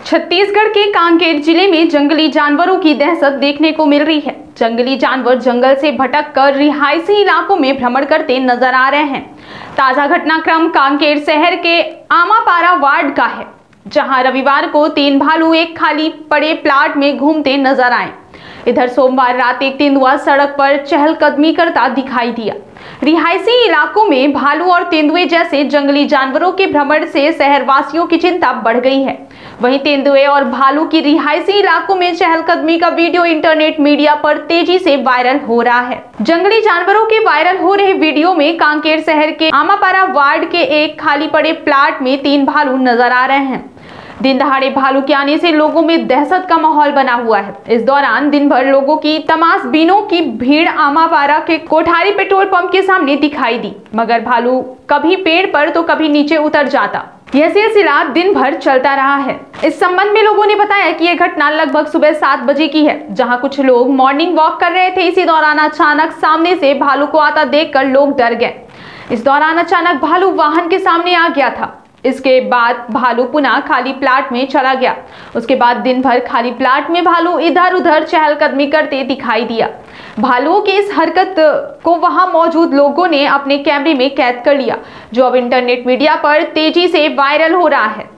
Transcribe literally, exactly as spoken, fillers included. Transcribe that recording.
छत्तीसगढ़ के कांकेर जिले में जंगली जानवरों की दहशत देखने को मिल रही है। जंगली जानवर जंगल से भटक कर रिहायशी इलाकों में भ्रमण करते नजर आ रहे हैं। ताजा घटनाक्रम कांकेर शहर के आमापारा वार्ड का है, जहां रविवार को तीन भालू एक खाली पड़े प्लाट में घूमते नजर आए। इधर सोमवार रात एक तेंदुआ सड़क पर चहलकदमी करता दिखाई दिया। रिहायशी इलाकों में भालू और तेंदुए जैसे जंगली जानवरों के भ्रमण से शहरवासियों की चिंता बढ़ गई है। वहीं तेंदुए और भालू की रिहायशी इलाकों में चहलकदमी का वीडियो इंटरनेट मीडिया पर तेजी से वायरल हो रहा है। जंगली जानवरों के वायरल हो रहे वीडियो में कांकेर शहर के आमापारा वार्ड के एक खाली पड़े प्लाट में तीन भालू नजर आ रहे हैं। दिन दहाड़े भालू के आने से लोगों में दहशत का माहौल बना हुआ है। इस दौरान दिन भर लोगों की तमाशबीनों की भीड़ आमापारा के कोठारी पेट्रोल पंप के सामने दिखाई दी, मगर भालू कभी पेड़ पर तो कभी नीचे उतर जाता। यह सिलसिला दिन भर चलता रहा है। इस संबंध में लोगों ने बताया कि यह घटना लगभग सुबह सात बजे की है, जहां कुछ लोग मॉर्निंग वॉक कर रहे थे। इसी दौरान अचानक सामने से भालू को आता देखकर लोग डर गए। इस दौरान अचानक भालू वाहन के सामने आ गया था। इसके बाद भालू पुनः खाली प्लाट में चला गया। उसके बाद दिन भर खाली प्लाट में भालू इधर उधर चहलकदमी करते दिखाई दिया। भालुओं की इस हरकत को वहां मौजूद लोगों ने अपने कैमरे में कैद कर लिया, जो अब इंटरनेट मीडिया पर तेजी से वायरल हो रहा है।